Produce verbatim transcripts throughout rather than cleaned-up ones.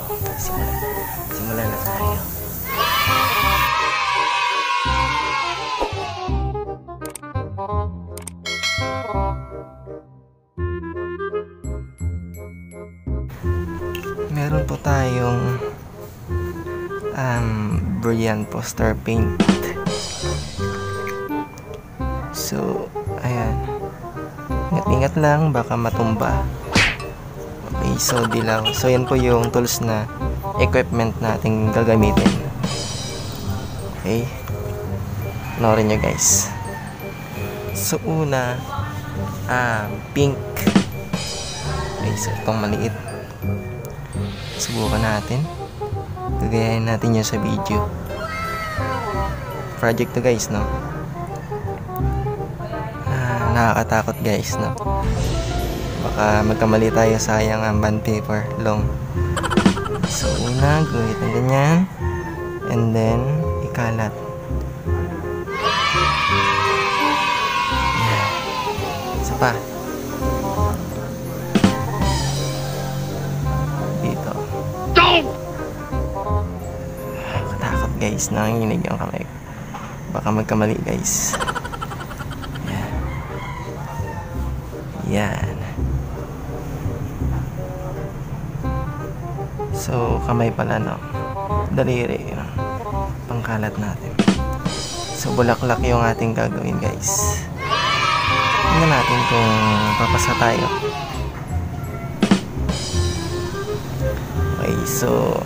simulan, simulan na tayo. Meron po tayong um, Brilliant Poster Paint. So, ayan. Ingat-ingat lang, baka matumba. Okay, so dilaw. So, yan po yung tools na equipment nating gagamitin. Okay. Panoorin nyo guys. So, una, um, pink. Okay, so itong maliit. Subukan natin. Gagayahin natin yun sa video. Project to guys, no? Ah, nakakatakot guys, no? Baka magkamali tayo, sayang ang bond paper long. So una, guhit ng ganyan. And then, ikalat. Yan. Isa pa. Katakot guys, nanginginig yung kamay ko. Baka magkamali guys. Yan. Yan. So kamay pala, no? Daliri, no? Pangkalat natin. So bulaklak yung ating gagawin guys. Tingnan natin kung papasa tayo. Okay, so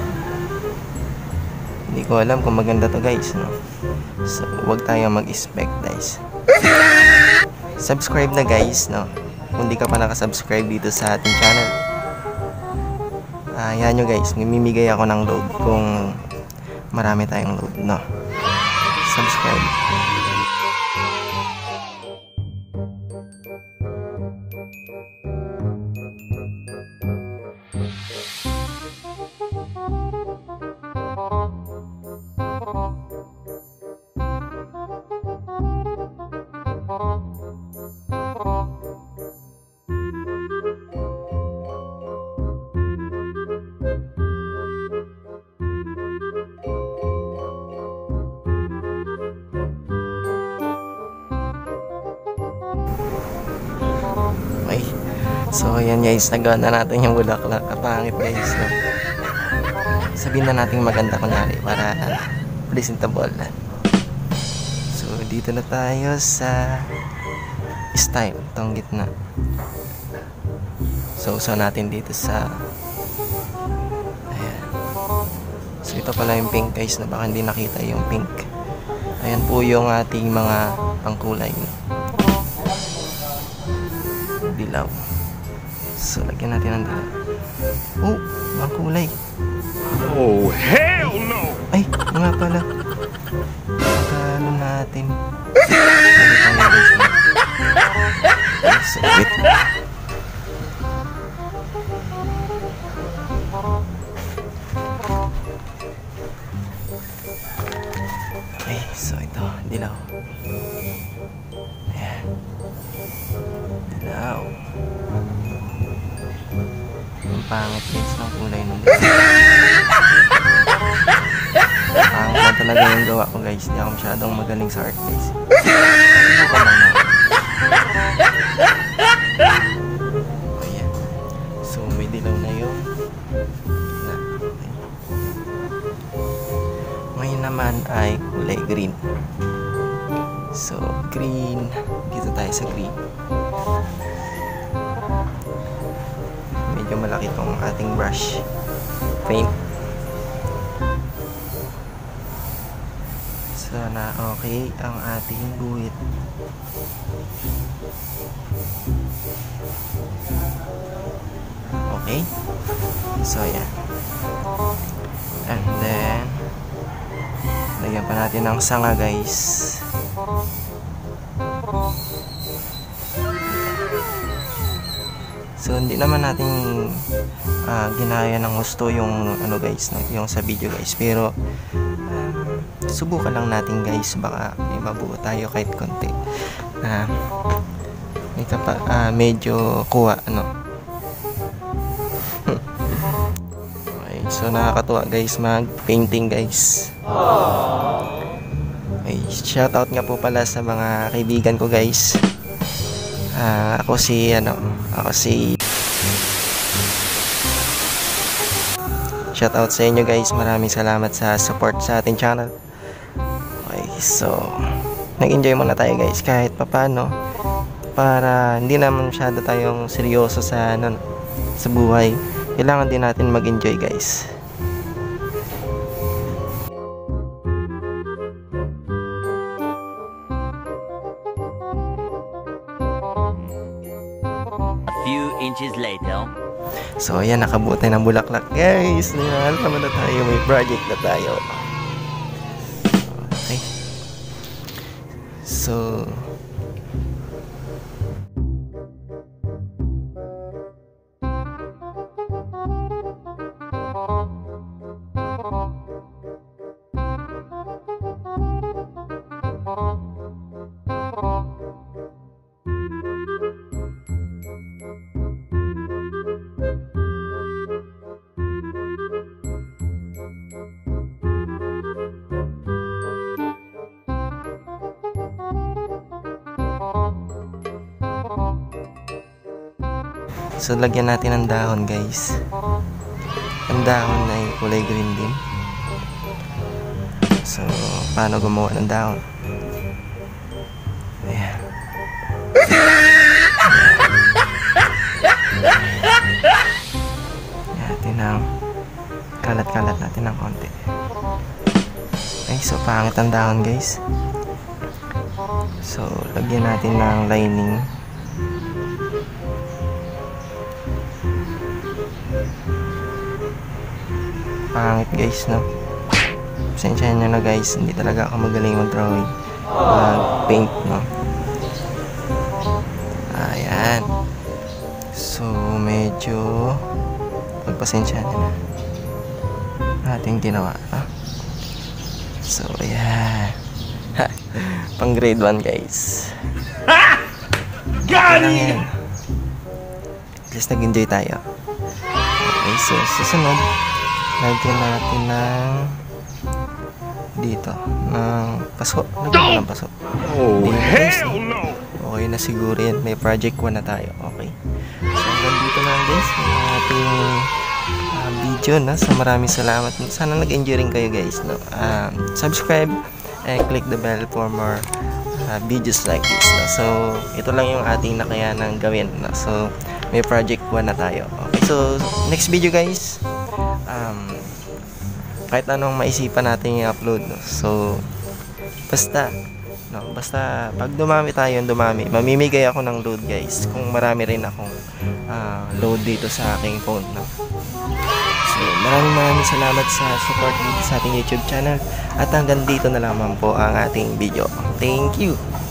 hindi ko alam kung maganda to guys, no? So huwag tayo mag-expect guys. Subscribe na guys, no? Kung hindi ka pa nakasubscribe dito sa ating channel. Ah, uh, yan nyo guys, namimigay ako ng load kung marami tayong load, no? Subscribe. Okay. So ayan guys, nagawa na natin yung bulaklak. Kapangit guys, no? Sabihin na natin maganda kunyari para uh, presentable. So dito na tayo sa style, itong gitna. So usaw natin dito sa ayan. So ito pala yung pink guys, na baka hindi nakita yung pink. Ayan po yung ating mga pangkulay, no? Dilaw. So lagyan natin ng dilaw. Oh, mga kulay. Oh, hell no! Ay, nga pala. Pagkalo natin. Ano tayo guys? Ay, sabit. Okay, so ito, dilaw. Ayan. Dilaw. Ang pangit guys ng kulay ng dilaw. Pangit na talaga yung gawa ko guys. Hindi ako masyadong magaling sa art guys. Subukan lang natin. Ayan. So may dilaw na yung na. Okay. Ngayon naman ay kulay green. So green. Dito tayo sa green. Medyo malaki tong ating brush paint. Sana okay ang ating guhit. Okay. So yan. And then lagyan pa natin ng sanga guys. So hindi naman natin uh, ginaya ng gusto yung ano guys, no? Yung sa video guys, pero um, subukan lang natin guys, baka may mabuo tayo kahit konti. Uh, ito pa uh, medyo kuha ano. Okay. So nakakatuwa guys mag-painting guys. Okay, shoutout nga po pala sa mga kaibigan ko guys. Uh, ako si ano, ako si shoutout sa inyo guys. Maraming salamat sa support sa ating channel. Okay, so nag-enjoy muna tayo guys kahit papano para hindi naman masyado tayong seryoso sa ano, sa buhay. Kailangan din natin mag-enjoy guys. A few inches later. So ayan, nakabuo tayo ng bulaklak guys. Alam na tayo, may project na tayo. Okay. So So lagyan natin ng dahon guys. Ang dahon ay kulay green din. So paano gumawa ng dahon? Ayan. Natin ng kalat-kalat natin ng konti. Okay, so pangit ang dahon guys. So lagyan natin ng lining. Pangit guys, no? Pasensya nyo na guys, hindi talaga ako magaling mag-drawing, mag-paint, no? Ayan. So medyo pagpasensya nyo na ating ginawa, no? So ayan. Pang grade one guys. Got it! At least nag-enjoy tayo. Okay, so susunod lagyan natin ng dito ng paso. Lagyan ng paso. Oh, Dito, guys, hell no! okay na siguro yan. May project one na tayo. Okay. So hanggang dito na guys ang ating uh, video na. So maraming salamat. Sana nag-enjoy rin kayo guys, no? Um, subscribe and click the bell for more uh, videos like this, no? So ito lang yung ating nakayanang gawin, no? So may project one na tayo. Okay. So next video guys, um, kahit anong maisipan natin i-upload, no? So basta no, basta pag dumami tayo, dumami, mamimigay ako ng load guys kung marami rin akong uh, load dito sa aking phone, no? So maraming maraming salamat sa support dito sa ating YouTube channel at hanggang dito na lamang po ang ating video. Thank you.